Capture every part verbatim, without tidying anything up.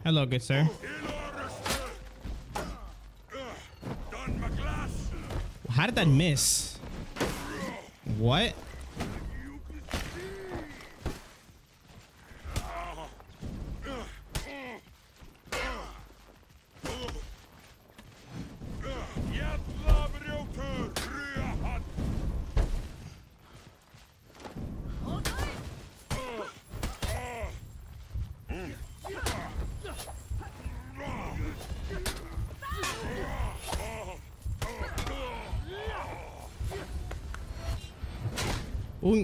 Hello, good sir. How did that miss? What? Oink.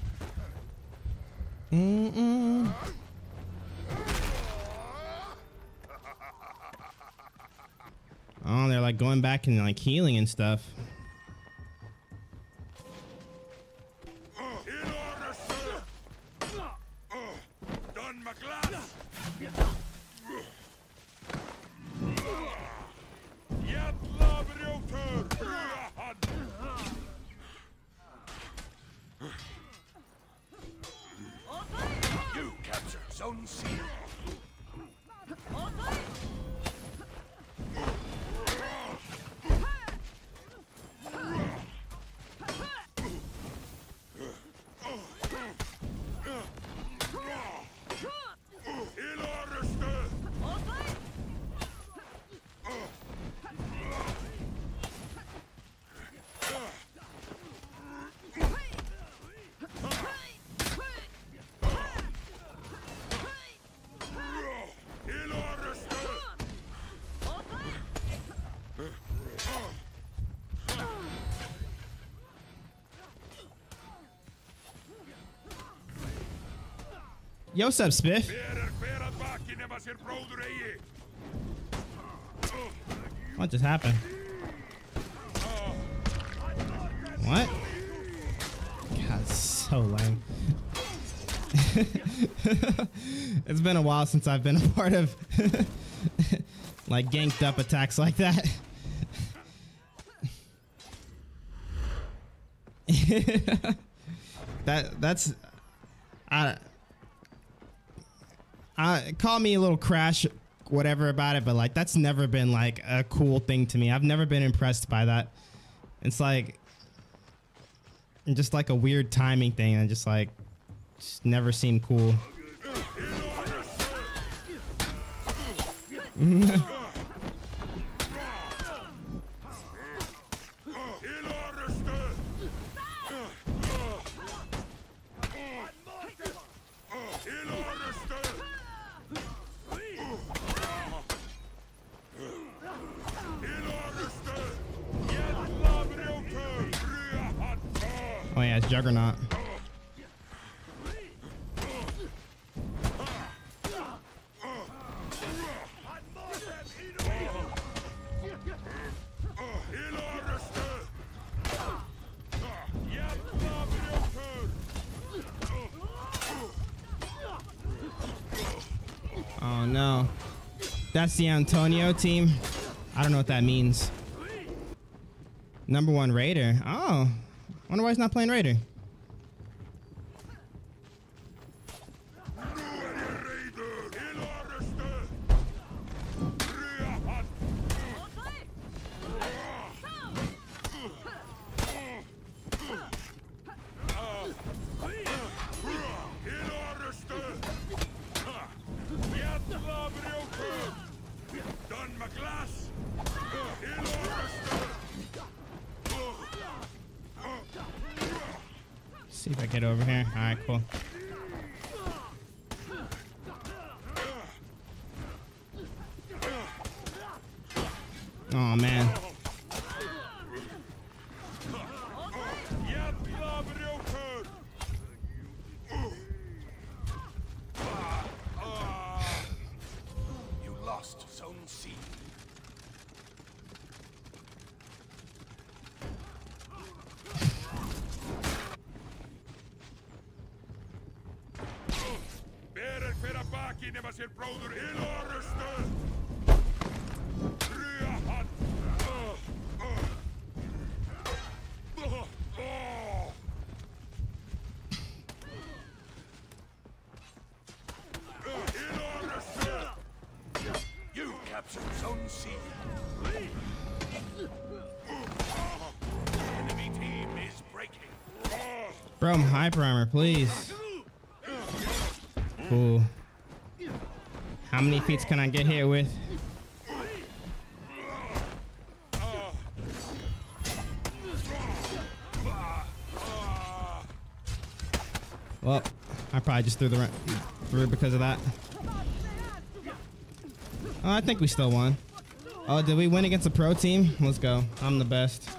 Mm-mm. Oh, they're like going back and like healing and stuff. You capture Zone C. Yo, what's up, Spiff? What just happened? What? God, it's so lame. It's been a while since I've been a part of like ganked up attacks like that. that that's I I call me a little crash whatever about it, but like that's never been like a cool thing to me. I've never been impressed by that. It's like just like a weird timing thing and just like just never seemed cool. Oh yeah, it's Juggernaut. Oh no. That's the Antonio team. I don't know what that means. Number one Raider. Oh. Wonder why he's not playing Raider. See if I get over here. All right, cool. Oh man. You lost Zone C. nema sér bróður Illurustu. Bro, hyper armor, please. Cool. How many feats can I get here with? Well, I probably just threw the run through because of that. Oh, I think we still won. Oh, did we win against a pro team? Let's go. I'm the best.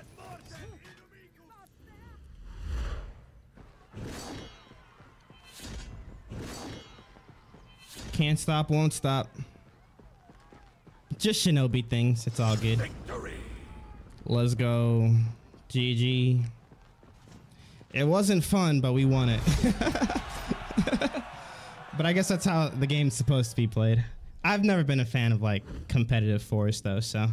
Can't stop, won't stop. Just shinobi things. It's all good. Victory. Let's go. G G. It wasn't fun, but we won it. But I guess that's how the game's supposed to be played. I've never been a fan of like competitive force though, so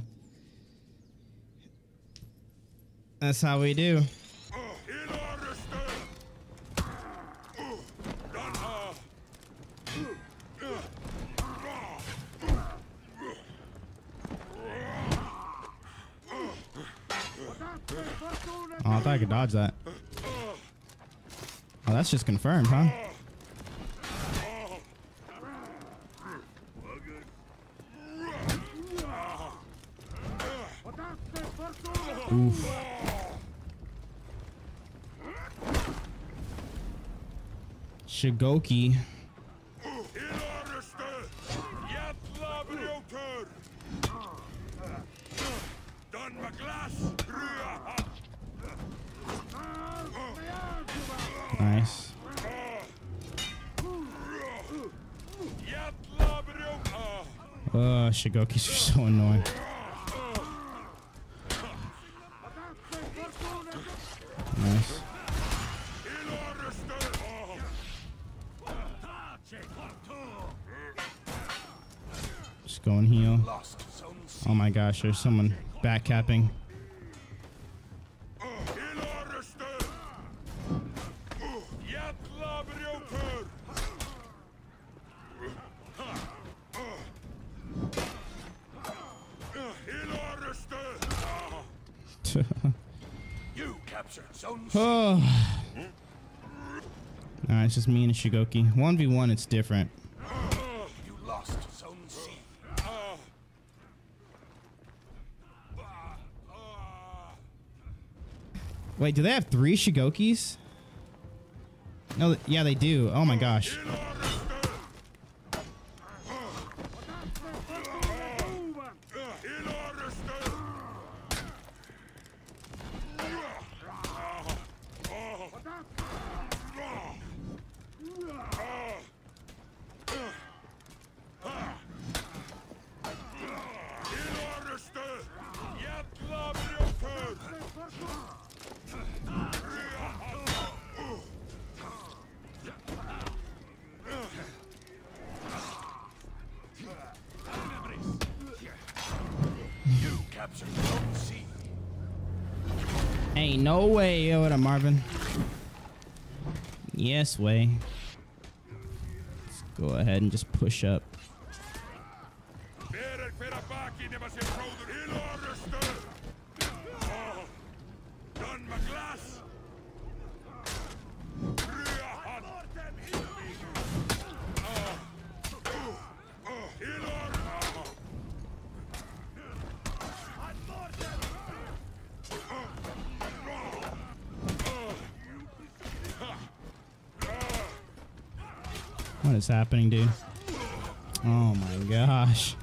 that's how we do. Oh, I thought I could dodge that. Oh, that's just confirmed, huh? Oof. Shigoki. Nice. Oh, Shigokis are so annoying. Nice. Just go and heal. Oh my gosh, there's someone backcapping. You captured Zone C. Oh. Alright, it's just me and Shigoki. one v one, it's different. You lost Zone C. Wait, do they have three Shigokis? No, th- yeah, they do. Oh my gosh. You captured Zone C. Ain't no way. Yo, what up, Marvin? Yes way. Let's go ahead and just push up. What is happening, dude? Oh my gosh.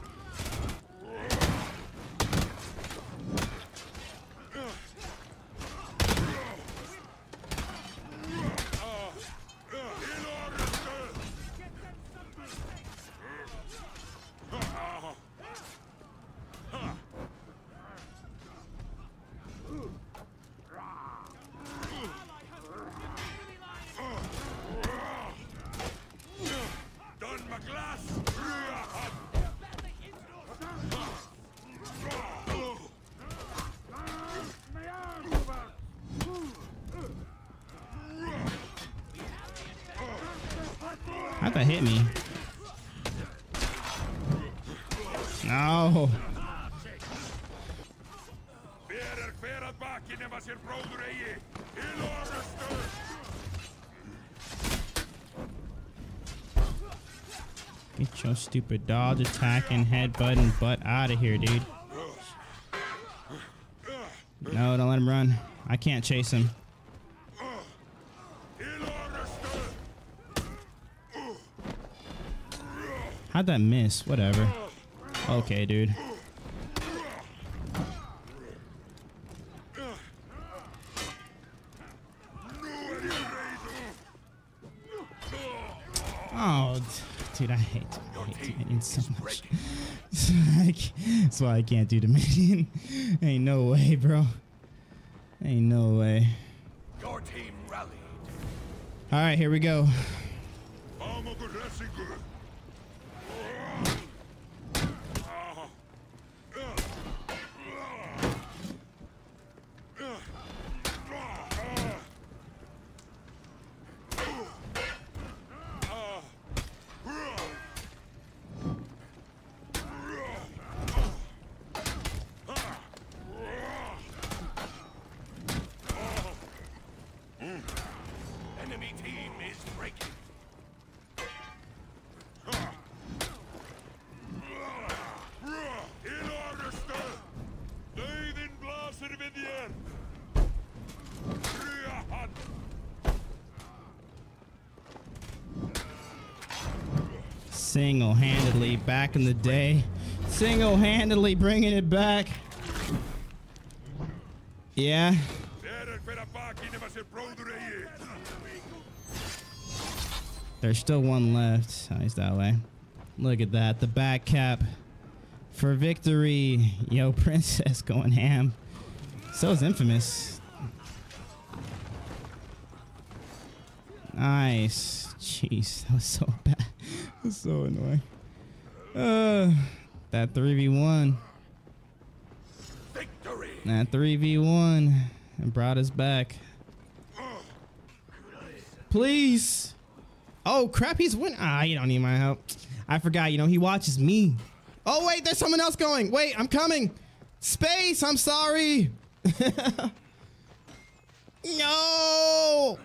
How'd that hit me? No. Get your stupid dodge, attack, and headbutt and butt out of here, dude. No, don't let him run. I can't chase him. How'd that miss? Whatever. Okay, dude. Oh, dude, I hate, I hate Dominion so much. That's why I can't do Dominion. Ain't no way, bro. Ain't no way. Your team rallied. All right, here we go. Enemy team is breaking. Single-handedly back in the day. Single-handedly bringing it back. Yeah. There's still one left. Oh, he's that way. Look at that. The back cap for victory. Yo, Princess going ham. So is Infamous. Nice. Jeez, that was so bad. That was so annoying. Uh, that three v one. Victory. That three v one. And brought us back. Please. Oh, crap, he's winning. Ah, you don't need my help. I forgot, you know, he watches me. Oh, wait, there's someone else going. Wait, I'm coming. Space, I'm sorry. No.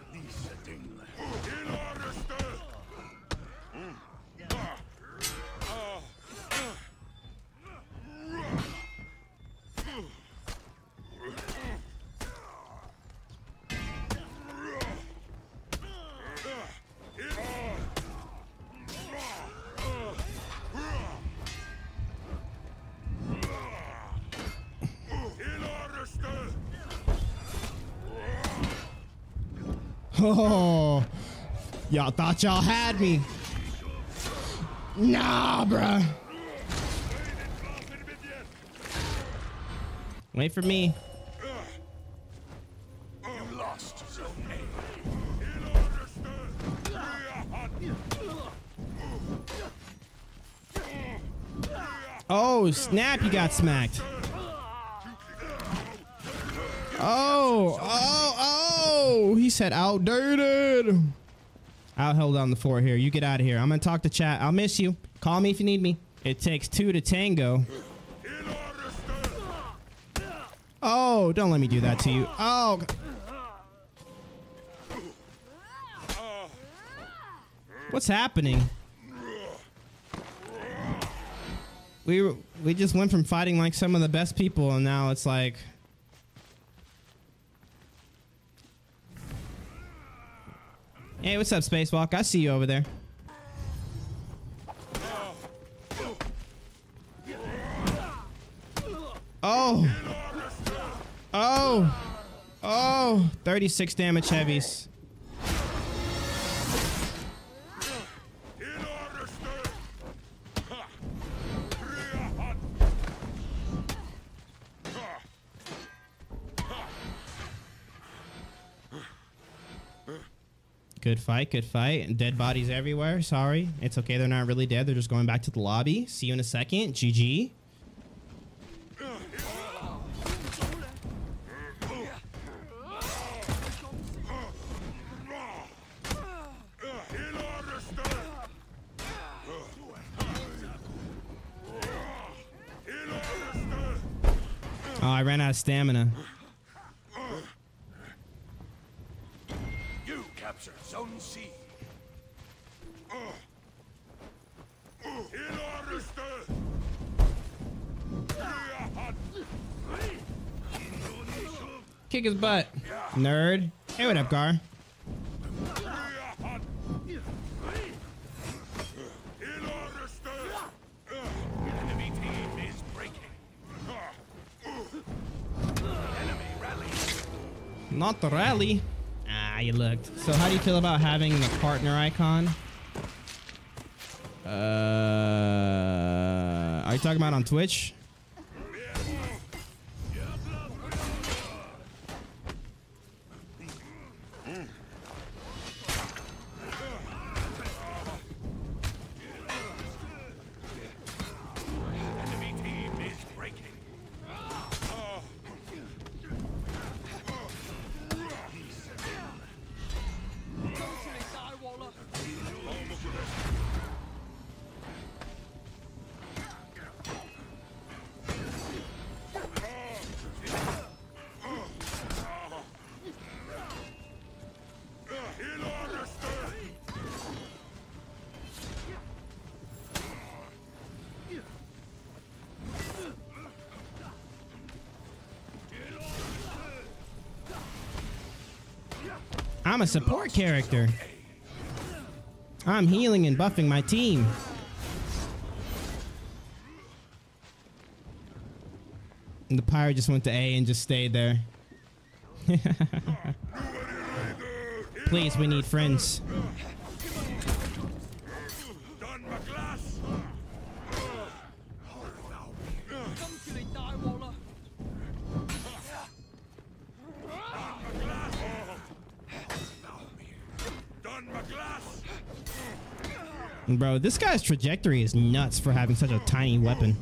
Oh, y'all thought y'all had me. Nah, bruh. Wait for me. You lost zone A. Oh, snap, you got smacked. Oh, oh, oh, he said outdated. I'll hold down the fort here. You get out of here. I'm going to talk to chat. I'll miss you. Call me if you need me. It takes two to tango. Oh, don't let me do that to you. Oh. What's happening? We, we just went from fighting like some of the best people, and now it's like... Hey, what's up, Spacewalk? I see you over there. Oh. Oh. Oh. thirty-six damage heavies. Good fight, good fight. Dead bodies everywhere. Sorry. It's okay. They're not really dead. They're just going back to the lobby. See you in a second. G G. Oh, I ran out of stamina. You captured zone C. Kick his butt. Nerd. Hey, what up, Gar? Enemy team is breaking. Enemy rally. Not the rally. Ah, you looked. So how do you feel about having the partner icon? Uh, are you talking about on Twitch? Enemy team is breaking. I'm a support character. I'm healing and buffing my team. And the pirate just went to A and just stayed there. Please, we need friends. Bro, this guy's trajectory is nuts for having such a tiny weapon.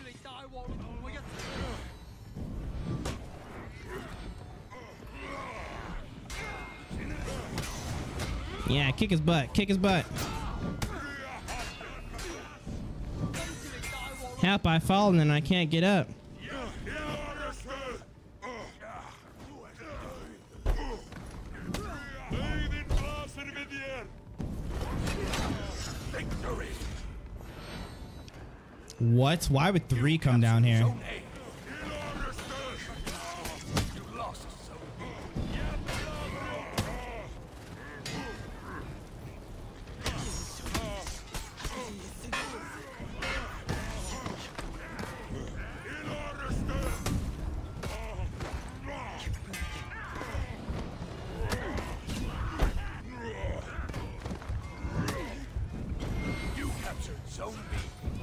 Yeah, kick his butt, kick his butt. Help, I've fallen and I can't get up. What? Why would three come down here? You lost zone B. You captured zone B.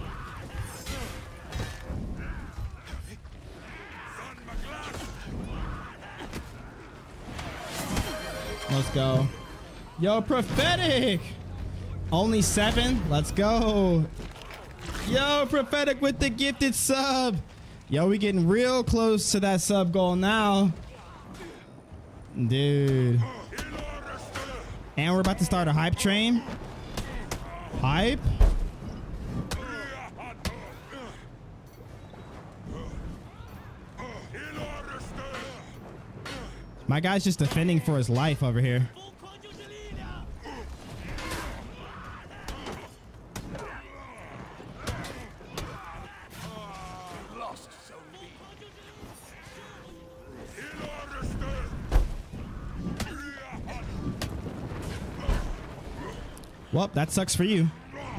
Let's go. Yo, Prophetic! Only seven? Let's go. Yo, Prophetic with the gifted sub. Yo, we getting real close to that sub goal now. Dude. And we're about to start a hype train. Hype? My guy's just defending for his life over here. Lost zone B. Well, that sucks for you.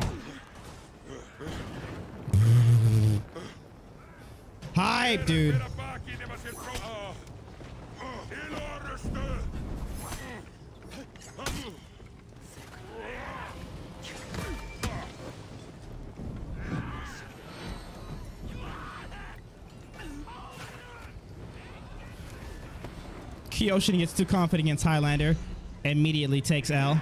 Hype, dude. Kyoshi gets too confident against Highlander. Immediately takes L.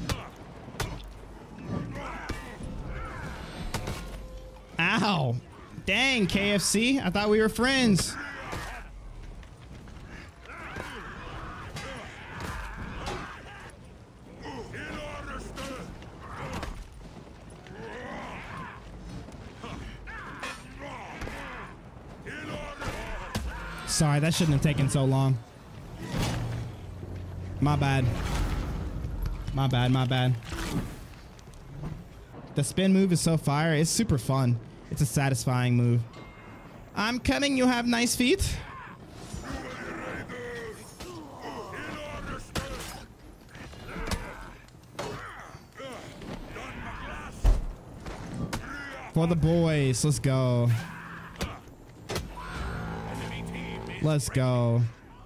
Ow. Dang, K F C. I thought we were friends. Sorry, that shouldn't have taken so long. My bad. My bad, my bad. The spin move is so fire. It's super fun. It's a satisfying move. I'm coming. You have nice feet. For the boys. Let's go. Let's go.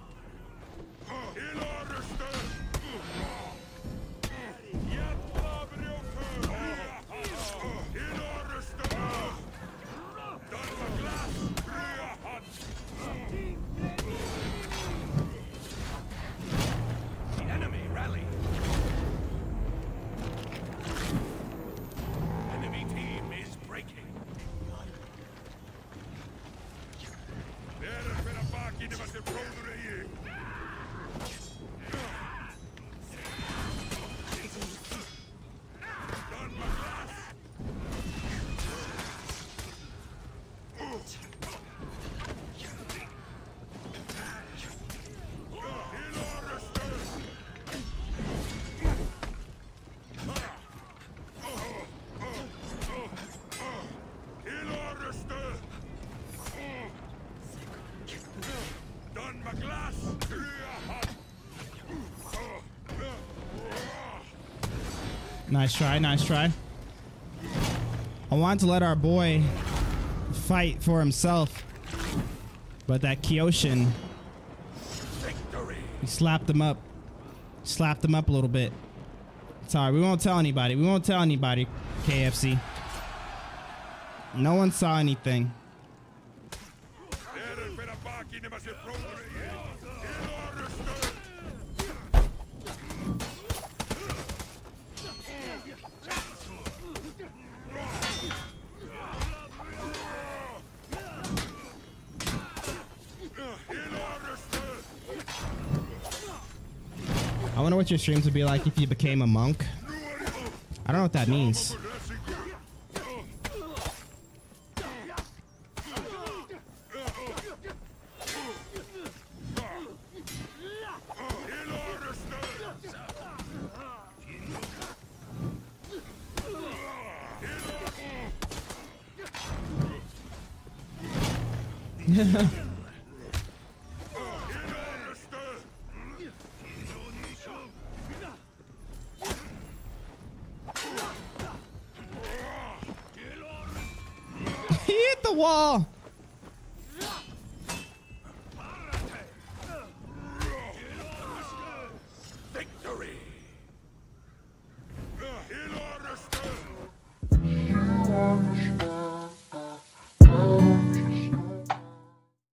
Nice try, nice try. I wanted to let our boy fight for himself, but that Kyoshin, he slapped him up. Slapped him up a little bit. Sorry, we won't tell anybody. We won't tell anybody, K F C. No one saw anything. I wonder what your streams would be like if you became a monk. I don't know what that means. He hit the wall.